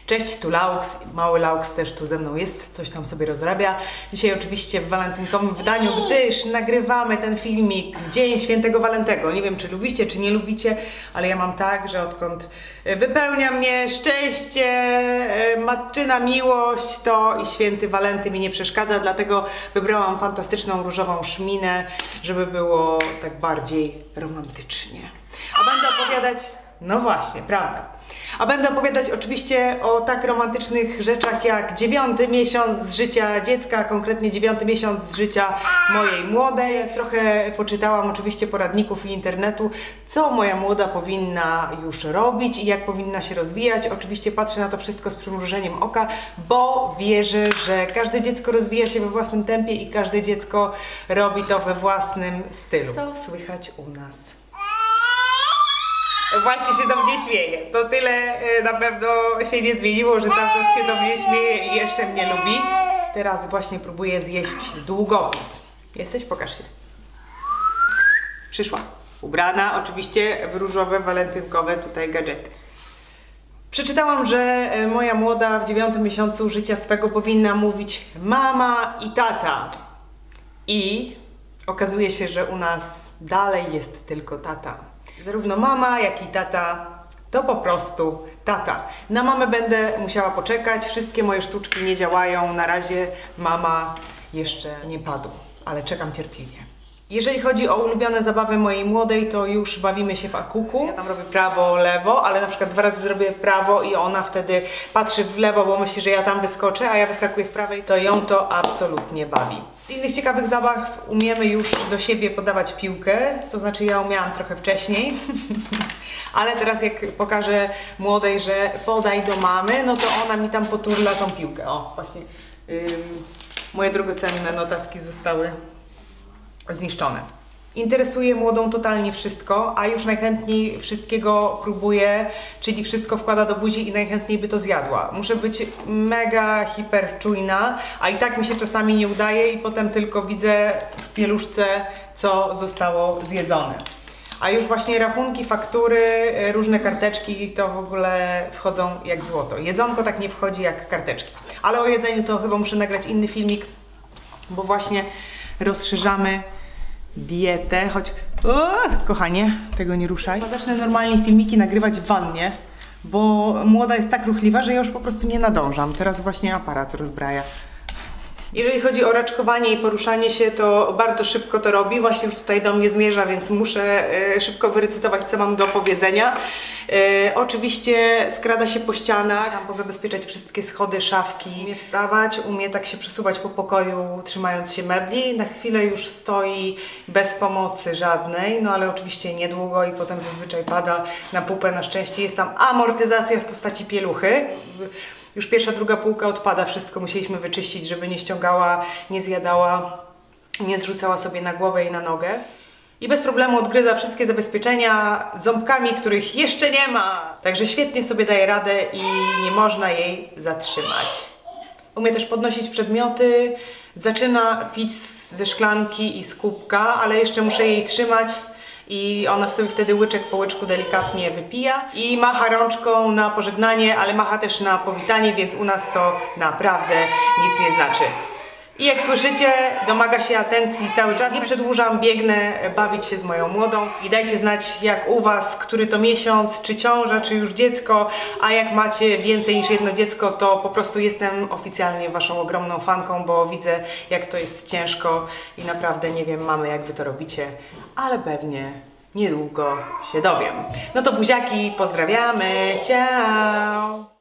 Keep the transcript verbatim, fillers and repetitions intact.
Cześć, tu Laux, mały Laux też tu ze mną jest, coś tam sobie rozrabia. Dzisiaj oczywiście w walentynkowym wydaniu, gdyż nagrywamy ten filmik w Dzień Świętego Walentego. Nie wiem, czy lubicie, czy nie lubicie, ale ja mam tak, że odkąd wypełnia mnie szczęście, matczyna miłość, to i święty Walenty mi nie przeszkadza, dlatego wybrałam fantastyczną różową szminę, żeby było tak bardziej romantycznie. A będę opowiadać... No właśnie, prawda. A będę opowiadać oczywiście o tak romantycznych rzeczach jak dziewiąty miesiąc z życia dziecka, konkretnie dziewiąty miesiąc z życia mojej młodej. Trochę poczytałam oczywiście poradników i internetu, co moja młoda powinna już robić i jak powinna się rozwijać. Oczywiście patrzę na to wszystko z przymrużeniem oka, bo wierzę, że każde dziecko rozwija się we własnym tempie i każde dziecko robi to we własnym stylu. Co słychać u nas? Właśnie się do mnie śmieje. To tyle na pewno się nie zmieniło, że cały czas się do mnie śmieje i jeszcze mnie lubi. Teraz właśnie próbuję zjeść długopis. Jesteś? Pokaż się. Przyszła. Ubrana oczywiście w różowe, walentynkowe tutaj gadżety. Przeczytałam, że moja młoda w dziewiątym miesiącu życia swego powinna mówić mama i tata. I okazuje się, że u nas dalej jest tylko tata. Zarówno mama, jak i tata to po prostu tata. Na mamę będę musiała poczekać, wszystkie moje sztuczki nie działają, na razie mama jeszcze nie padła, ale czekam cierpliwie. Jeżeli chodzi o ulubione zabawy mojej młodej, to już bawimy się w akuku. Ja tam robię prawo, lewo, ale na przykład dwa razy zrobię prawo i ona wtedy patrzy w lewo, bo myśli, że ja tam wyskoczę, a ja wyskakuję z prawej, to ją to absolutnie bawi. Z innych ciekawych zabaw umiemy już do siebie podawać piłkę, to znaczy ja umiałam trochę wcześniej, ale teraz jak pokażę młodej, że podaj do mamy, no to ona mi tam poturla tą piłkę. O, właśnie yy, moje drogocenne notatki zostały zniszczone. Interesuje młodą totalnie wszystko, a już najchętniej wszystkiego próbuje, czyli wszystko wkłada do buzi i najchętniej by to zjadła. Muszę być mega hiperczujna, a i tak mi się czasami nie udaje i potem tylko widzę w pieluszce, co zostało zjedzone. A już właśnie rachunki, faktury, różne karteczki to w ogóle wchodzą jak złoto. Jedzonko tak nie wchodzi jak karteczki. Ale o jedzeniu to chyba muszę nagrać inny filmik, bo właśnie rozszerzamy dietę, choć... O, kochanie, tego nie ruszaj. Zacznę normalnie filmiki nagrywać w wannie, bo młoda jest tak ruchliwa, że ja już po prostu nie nadążam. Teraz właśnie aparat rozbraja. Jeżeli chodzi o raczkowanie i poruszanie się, to bardzo szybko to robi. Właśnie już tutaj do mnie zmierza, więc muszę e, szybko wyrecytować, co mam do powiedzenia. E, oczywiście skrada się po ścianach, tam pozabezpieczać wszystkie schody, szafki. Umie wstawać, umie tak się przesuwać po pokoju, trzymając się mebli. Na chwilę już stoi bez pomocy żadnej, no ale oczywiście niedługo i potem zazwyczaj pada na pupę. Na szczęście jest tam amortyzacja w postaci pieluchy. Już pierwsza, druga półka odpada, wszystko musieliśmy wyczyścić, żeby nie ściągała, nie zjadała, nie zrzucała sobie na głowę i na nogę. I bez problemu odgryza wszystkie zabezpieczenia ząbkami, których jeszcze nie ma. Także świetnie sobie daje radę i nie można jej zatrzymać. Umie też podnosić przedmioty, zaczyna pić ze szklanki i z kubka, ale jeszcze muszę jej trzymać. I ona sobie wtedy łyczek po łyczku delikatnie wypija i macha rączką na pożegnanie, ale macha też na powitanie, więc u nas to naprawdę nic nie znaczy. I jak słyszycie, domaga się atencji cały czas. Nie przedłużam, biegnę bawić się z moją młodą i dajcie znać, jak u was, który to miesiąc, czy ciąża, czy już dziecko, a jak macie więcej niż jedno dziecko, to po prostu jestem oficjalnie waszą ogromną fanką, bo widzę, jak to jest ciężko i naprawdę nie wiem, mamy, jak wy to robicie, ale pewnie niedługo się dowiem. No to buziaki, pozdrawiamy, ciao!